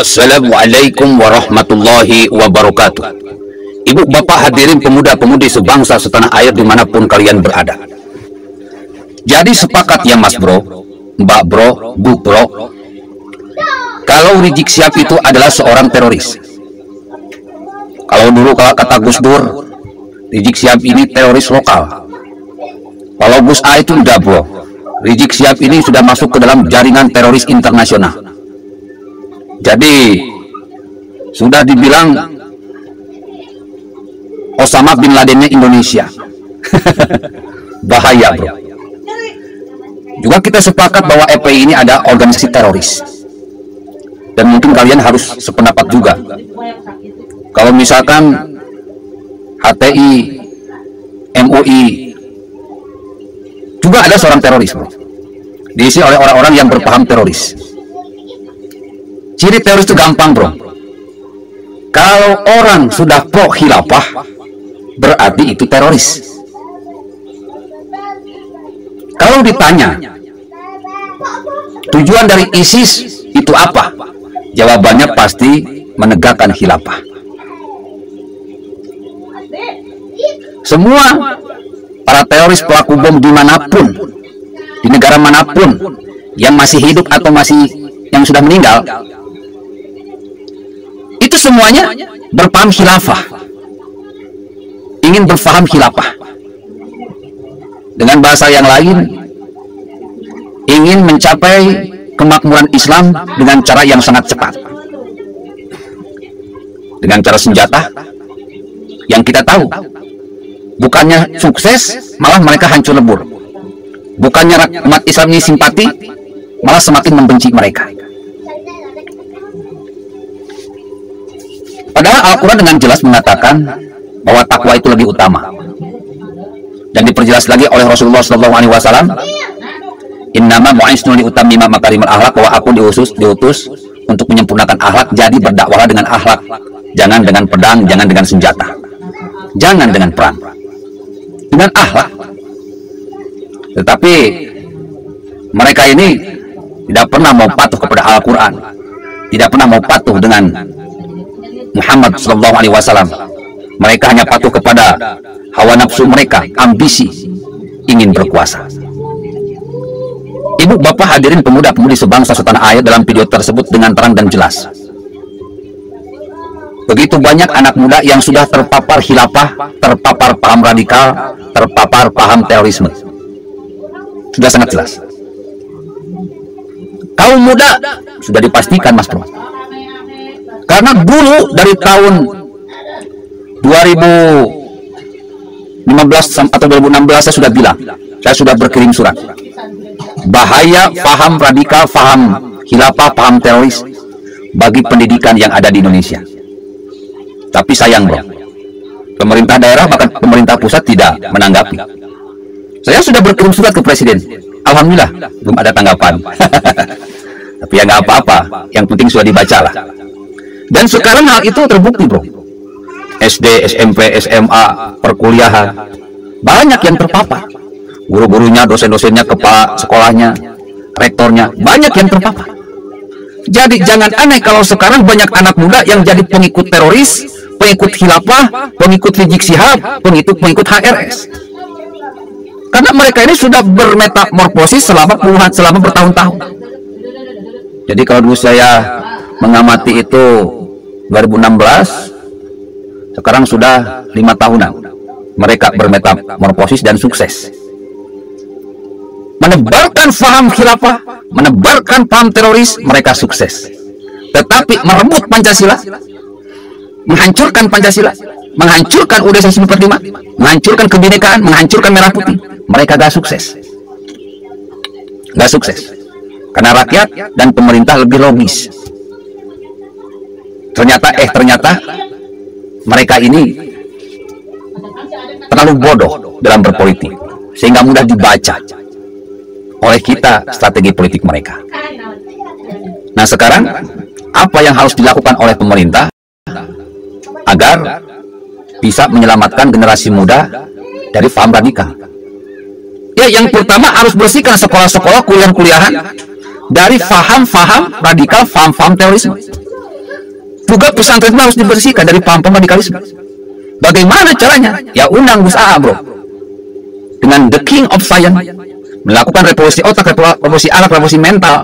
Assalamualaikum warahmatullahi wabarakatuh. Ibu bapak hadirin pemuda-pemudi sebangsa setanah air dimanapun kalian berada. Jadi sepakat ya mas bro, mbak bro, bu bro, kalau Rizik Syihab itu adalah seorang teroris. Kalau dulu kalau kata Gus Dur, Rizik Syihab ini teroris lokal. Kalau Gus A itu udah bro, Rizik Syihab ini sudah masuk ke dalam jaringan teroris internasional. Jadi sudah dibilang Osama bin Ladennya Indonesia. Bahaya bro. Juga kita sepakat bahwa FPI ini ada organisasi teroris. Dan mungkin kalian harus sependapat juga. Kalau misalkan HTI, MUI juga ada seorang teroris bro. Diisi oleh orang-orang yang berpaham teroris. Ciri teroris itu gampang bro. Kalau orang sudah pro khilafah, berarti itu teroris. Kalau ditanya tujuan dari ISIS itu apa, jawabannya pasti menegakkan khilafah. Semua para teroris pelaku bom dimanapun, di negara manapun, yang masih hidup atau masih yang sudah meninggal, itu semuanya berpaham khilafah, ingin berpaham khilafah. Dengan bahasa yang lain, ingin mencapai kemakmuran Islam dengan cara yang sangat cepat, dengan cara senjata yang kita tahu bukannya sukses, malah mereka hancur lebur. Bukannya umat Islam ini simpati, malah semakin membenci mereka. Padahal Al-Quran dengan jelas mengatakan bahwa takwa itu lebih utama. Dan diperjelas lagi oleh Rasulullah SAW, innama bu'isnu liutammima makarimal akhlak, bahwa aku diutus untuk menyempurnakan akhlak. Jadi berdakwahlah dengan akhlak, jangan dengan pedang, jangan dengan senjata, jangan dengan perang, dengan akhlak. Tetapi mereka ini tidak pernah mau patuh kepada Al-Quran, tidak pernah mau patuh dengan Muhammad SAW. Mereka hanya patuh kepada hawa nafsu mereka, ambisi, ingin berkuasa. Ibu bapak hadirin pemuda-pemudi sebangsa setanah air, dalam video tersebut dengan terang dan jelas, begitu banyak anak muda yang sudah terpapar khilafah, terpapar paham radikal, terpapar paham terorisme. Sudah sangat jelas. Kaum muda sudah dipastikan mas bro. Karena dulu dari tahun 2015 atau 2016 saya sudah bilang, saya sudah berkirim surat. Bahaya paham radikal, paham khilafah, paham teroris bagi pendidikan yang ada di Indonesia. Tapi sayang bro, pemerintah daerah bahkan pemerintah pusat tidak menanggapi. Saya sudah berkirim surat ke Presiden. Alhamdulillah belum ada tanggapan. Tapi ya nggak apa-apa, yang penting sudah dibaca lah. Dan sekarang hal itu terbukti bro. SD, SMP, SMA, perkuliahan, banyak yang terpapar. Guru-gurunya, dosen-dosennya, kepala sekolahnya, rektornya, banyak yang terpapar. Jadi jangan aneh kalau sekarang banyak anak muda yang jadi pengikut teroris, pengikut khilafah, pengikut Rizik Syihab, pengikut HRS. Karena mereka ini sudah bermetamorfosis selama bertahun-tahun. Jadi kalau dulu saya mengamati itu 2016, sekarang sudah 5 tahunan mereka bermetamorfosis dan sukses menebarkan paham khilafah, menebarkan paham teroris. Mereka sukses, tetapi merebut Pancasila, menghancurkan Pancasila, menghancurkan UUD 1945, menghancurkan kebinekaan, menghancurkan merah putih, mereka gak sukses. Gak sukses karena rakyat dan pemerintah lebih logis. Ternyata mereka ini terlalu bodoh dalam berpolitik, sehingga mudah dibaca oleh kita strategi politik mereka. Nah sekarang apa yang harus dilakukan oleh pemerintah agar bisa menyelamatkan generasi muda dari paham radikal? Ya, yang pertama harus bersihkan sekolah-sekolah, kuliah-kuliahan dari paham-paham radikal, paham-paham terorisme. Juga pesantren harus dibersihkan dari paham-paham radikalisme. Bagaimana caranya? Ya undang Gus AA, bro. Dengan the king of science, melakukan revolusi otak, revolusi alat, revolusi mental.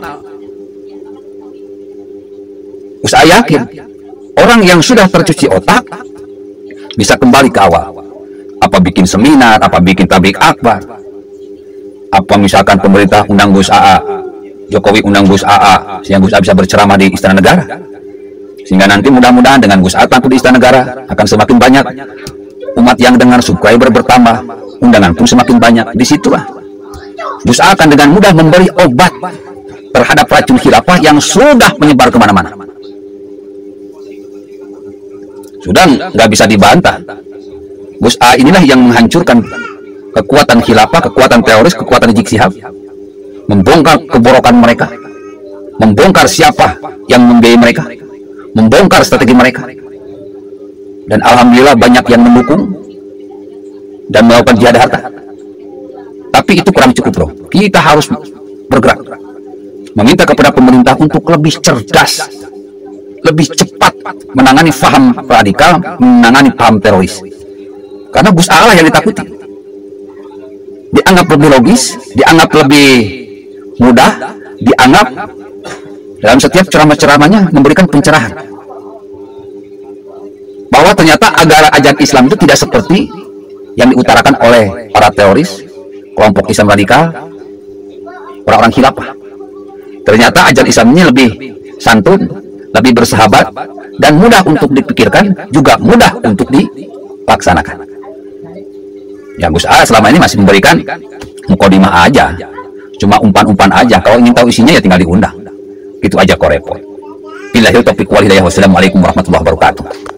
Gus AA yakin, orang yang sudah tercuci otak, bisa kembali ke awal. Apa bikin seminar, apa bikin tablik akbar. Apa misalkan pemerintah undang Gus AA, Jokowi undang Gus AA, sehingga Gus AA bisa berceramah di Istana Negara. Sehingga nanti mudah-mudahan dengan Gus AA tampil di Istana Negara akan semakin banyak umat yang dengar, subscriber bertambah, undangan pun semakin banyak. Disitulah Gus AA akan dengan mudah memberi obat terhadap racun khilafah yang sudah menyebar kemana-mana. Sudah nggak bisa dibantah. Gus AA inilah yang menghancurkan kekuatan khilafah, kekuatan teroris, kekuatan Rizik Syihab, membongkar keborokan mereka, membongkar siapa yang membiayai mereka, membongkar strategi mereka. Dan alhamdulillah banyak yang mendukung dan melakukan jihad harta. Tapi itu kurang cukup, bro. Kita harus bergerak, meminta kepada pemerintah untuk lebih cerdas, lebih cepat menangani paham radikal, menangani paham teroris. Karena Gus AA yang ditakuti, dianggap lebih logis, dianggap lebih mudah, dianggap dalam setiap ceramah-ceramahnya memberikan pencerahan bahwa ternyata ajaran Islam itu tidak seperti yang diutarakan oleh para teroris, kelompok Islam radikal, orang-orang khilafah. Ternyata ajaran Islam ini lebih santun, lebih bersahabat, dan mudah untuk dipikirkan, juga mudah untuk dilaksanakan. Ya, Gus AA selama ini masih memberikan mukodimah aja, cuma umpan-umpan aja. Kalau ingin tahu isinya ya tinggal diundang. Gitu aja kok repot. Billahil taufiq wal hidayah. Wassalamualaikum warahmatullahi wabarakatuh.